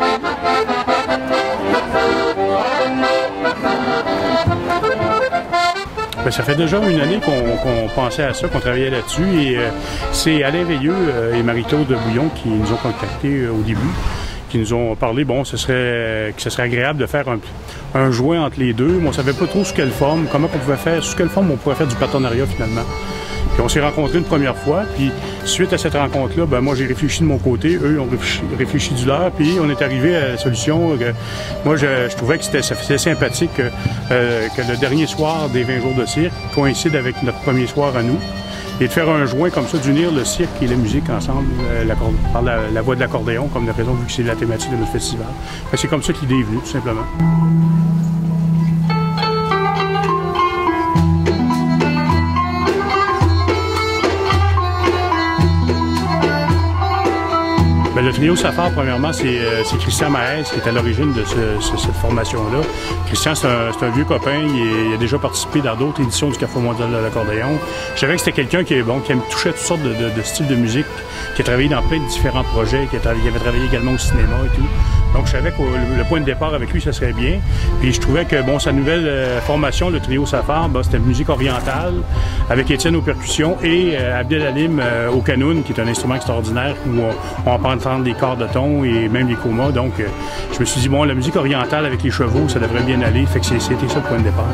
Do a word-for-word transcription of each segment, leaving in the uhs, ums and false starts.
Bien, ça fait déjà une année qu'on qu'on pensait à ça, qu'on travaillait là-dessus. Et euh, c'est Alain Veilleux euh, et Marie-Claude Bouillon qui nous ont contactés euh, au début, qui nous ont parlé, bon, ce serait, que ce serait agréable de faire un, un joint entre les deux. Mais on ne savait pas trop sous quelle forme, comment on pouvait faire, sous quelle forme on pouvait faire du partenariat finalement. Puis on s'est rencontrés une première fois, puis suite à cette rencontre-là, ben moi j'ai réfléchi de mon côté, eux ont réfléchi, réfléchi du leur, puis on est arrivé à la solution que moi je, je trouvais que c'était sympathique que, euh, que le dernier soir des vingt jours de cirque coïncide avec notre premier soir à nous. Et de faire un joint comme ça, d'unir le cirque et la musique ensemble euh, la, par la, la voix de l'accordéon, comme de raison, vu que c'est la thématique de notre festival. C'est comme ça que l'idée est venue, tout simplement. Bien, le trio Safar, premièrement, c'est euh, Christian Mahez qui est à l'origine de ce, ce, cette formation-là. Christian, c'est un, un vieux copain, il, est, il a déjà participé dans d'autres éditions du Carrefour mondial de l'accordéon. Je savais que c'était quelqu'un qui, bon, qui aime toucher à toutes sortes de, de, de styles de musique, qui a travaillé dans plein de différents projets, qui, a qui avait travaillé également au cinéma et tout. Donc je savais que le, le point de départ avec lui, ça serait bien. Puis je trouvais que bon, sa nouvelle euh, formation, le trio Safar, ben, c'était musique orientale, avec Étienne aux percussions et euh, Abdel Halim euh, au canoun, qui est un instrument extraordinaire où on, on peut entendre des corps de ton et même des comas. Donc euh, je me suis dit, bon, la musique orientale avec les chevaux, ça devrait bien aller. Fait que c'était ça le point de départ.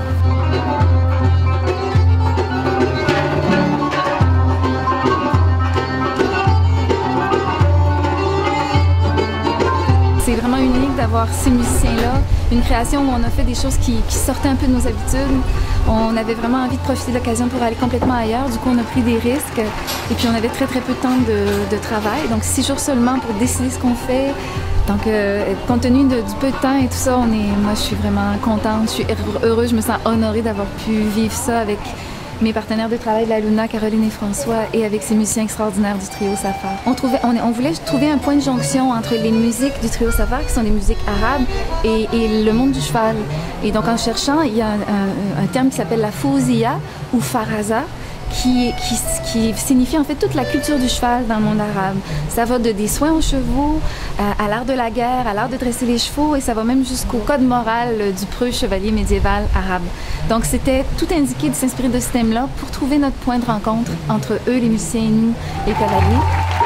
C'est vraiment unique d'avoir ces musiciens-là, une création où on a fait des choses qui, qui sortaient un peu de nos habitudes. On avait vraiment envie de profiter de l'occasion pour aller complètement ailleurs, du coup on a pris des risques et puis on avait très très peu de temps de, de travail, donc six jours seulement pour décider ce qu'on fait. Donc euh, compte tenu de, du peu de temps et tout ça, on est, moi je suis vraiment contente, je suis heureuse, je me sens honorée d'avoir pu vivre ça avec mes partenaires de travail, la Luna, Caroline et François, et avec ces musiciens extraordinaires du trio Safar. On, trouvait, on, on voulait trouver un point de jonction entre les musiques du trio Safar, qui sont des musiques arabes, et, et le monde du cheval. Et donc en cherchant, il y a un, un, un terme qui s'appelle la fouziya ou faraza, Qui, qui, qui signifie en fait toute la culture du cheval dans le monde arabe. Ça va de des soins aux chevaux, à, à l'art de la guerre, à l'art de dresser les chevaux, et ça va même jusqu'au code moral du preux chevalier médiéval arabe. Donc c'était tout indiqué de s'inspirer de ce thème-là pour trouver notre point de rencontre entre eux, les musiciens, et nous, les cavaliers.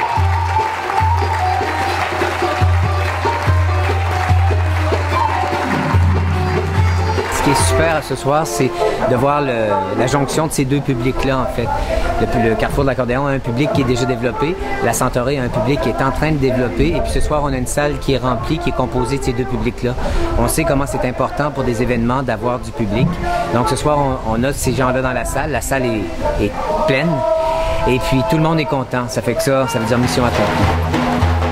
Ce qui est super ce soir, c'est de voir le, la jonction de ces deux publics-là, en fait. Le, le Carrefour de l'accordéon a un public qui est déjà développé, la Centaurée a un public qui est en train de développer, et puis ce soir, on a une salle qui est remplie, qui est composée de ces deux publics-là. On sait comment c'est important pour des événements d'avoir du public. Donc ce soir, on, on a ces gens-là dans la salle, la salle est, est pleine, et puis tout le monde est content. Ça fait que ça, ça veut dire mission accomplie.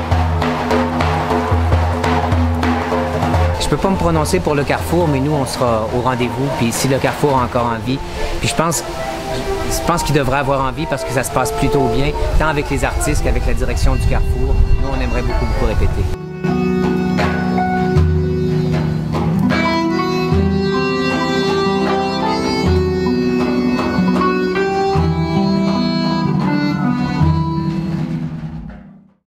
Je peux pas me prononcer pour le Carrefour, mais nous, on sera au rendez-vous. Puis si le Carrefour a encore envie, puis je pense, je pense qu'il devrait avoir envie parce que ça se passe plutôt bien, tant avec les artistes qu'avec la direction du Carrefour. Nous, on aimerait beaucoup, beaucoup répéter.